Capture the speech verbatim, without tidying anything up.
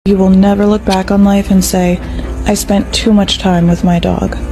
You will never look back on life and say, I spent too much time with my dog.